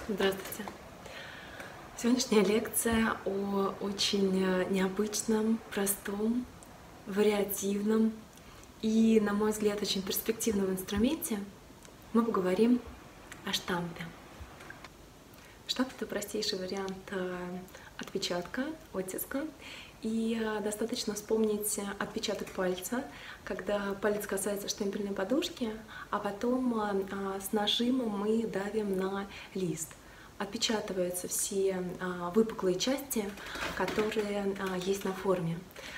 Здравствуйте! Сегодняшняя лекция о очень необычном, простом, вариативном и, на мой взгляд, очень перспективном инструменте. Мы поговорим о штампе. Штамп — это простейший вариант отпечатка, оттиска. И достаточно вспомнить отпечаток пальца, когда палец касается штемпельной подушки, а потом с нажимом мы давим на лист. Отпечатываются все выпуклые части, которые есть на форме.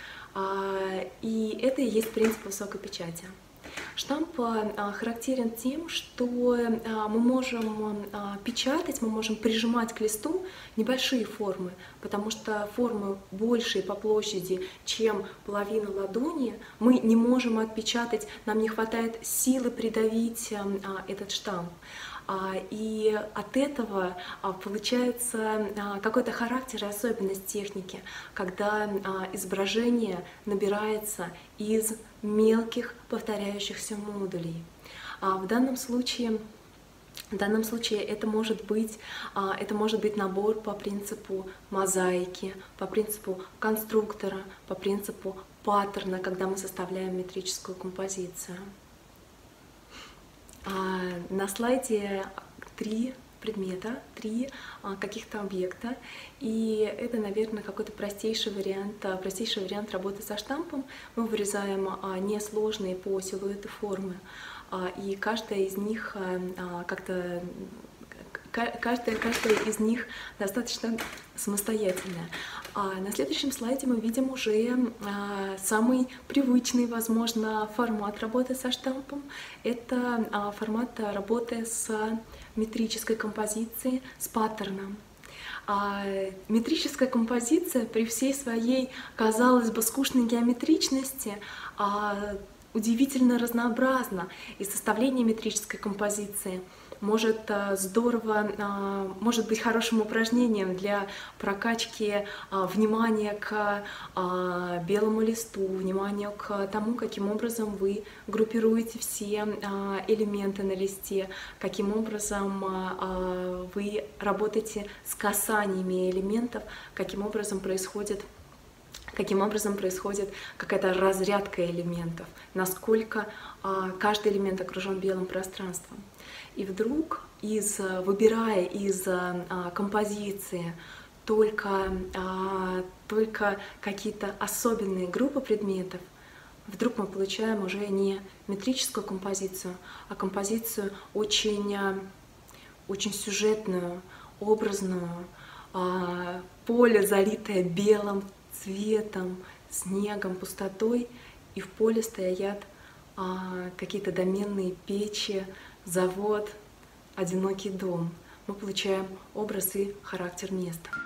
И это и есть принцип высокой печати. Штамп характерен тем, что мы можем печатать, мы можем прижимать к листу небольшие формы, потому что формы большие по площади, чем половина ладони, мы не можем отпечатать, нам не хватает силы придавить этот штамп. И от этого получается какой-то характер и особенность техники, когда изображение набирается из мелких повторяющихся модулей. В данном случае это может быть набор по принципу мозаики, по принципу конструктора, по принципу паттерна, когда мы составляем метрическую композицию. На слайде 3 предмета, 3 каких-то объекта, и это, наверное, какой-то простейший вариант работы со штампом. Мы вырезаем несложные по силуэту формы, и каждая из них достаточно самостоятельная. На следующем слайде мы видим уже самый привычный, возможно, формат работы со штампом. Это формат работы с метрической композицией, с паттерном. Метрическая композиция при всей своей, казалось бы, скучной геометричности удивительно разнообразна, и составление метрической композиции может быть хорошим упражнением для прокачки внимания к белому листу, внимания к тому, каким образом вы группируете все элементы на листе, каким образом вы работаете с касаниями элементов, каким образом происходит какая-то разрядка элементов, насколько каждый элемент окружен белым пространством. И вдруг, выбирая из композиции только какие-то особенные группы предметов, вдруг мы получаем уже не метрическую композицию, а композицию очень сюжетную, образную, поле, залитое белым цветом, снегом, пустотой, и в поле стоят какие-то доменные печи, завод, одинокий дом. Мы получаем образ и характер места.